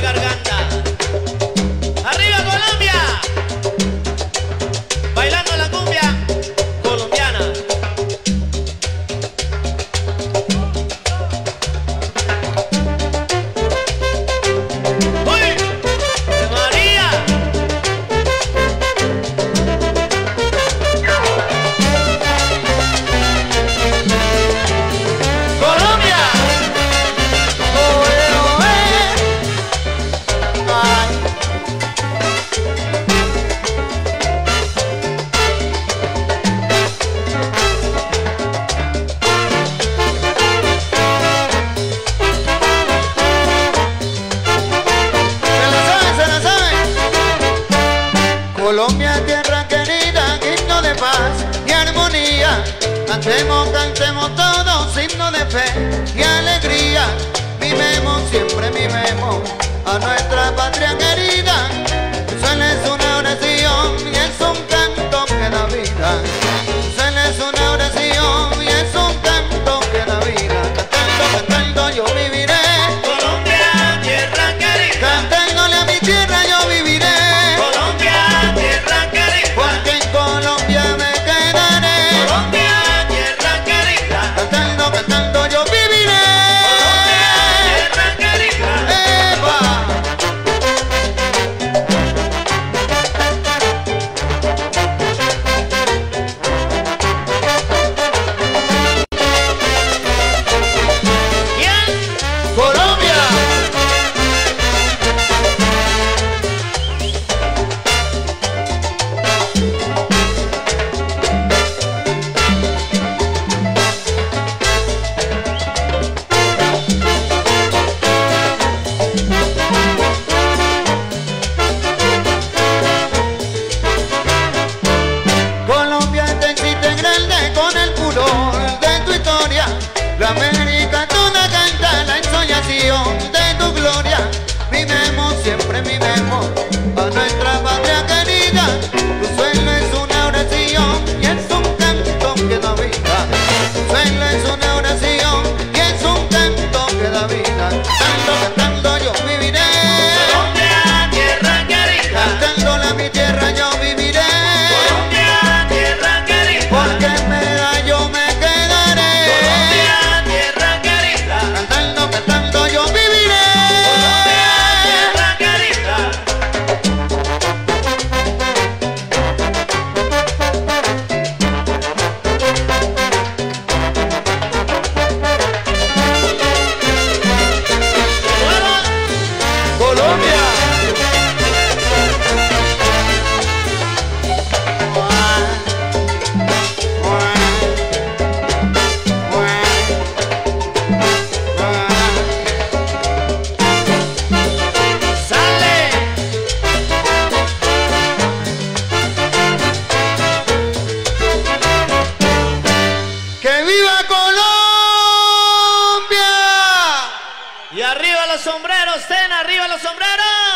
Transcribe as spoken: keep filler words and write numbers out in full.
garganta. ¡Arriba Colombia! Bailando la cumbia colombiana. ¡Uy! ¡María! ¡Colombia! ¡Oe, oe! ¡Ay! Colombia, tierra querida, himno de paz y armonía. Cantemos, cantemos todos, himno de fe y alegría. Vivemos, siempre vivemos a nuestra patria querida. Suena es una oración y es un canto que da vida. Suena es una oración y es un canto que da vida. Cantando, cantando yo viviré. Colombia, tierra querida. Cantándole a mi tierra yo viviré. Porque en Colombia me quedaré. Colombia, tierra querida. Cantando, cantando yo viviré. Colombia, tierra querida. ¡Epa! ¿Quién? ¡Colombia! Colombia te existe grande con el furor de tu historia. La América toda canta la ensoñación de tu gloria. Vivemos, siempre vivemos a nuestra patria querida. Tu suelo es una oración y es un canto que da vida. Tu suelo es una oración y es un canto que da vida. Cantando, cantando yo viviré. Colombia, tierra querida. Cantándole a mi tierra yo viviré. Colombia, tierra querida. Porque en Medallo me quedaré. Colombia, tierra querida. Cantando, cantando yo viviré. Colombia, tierra querida. Colombia. Sale. ¡Que viva Colombia! Y arriba los sombreros, ten arriba los sombreros.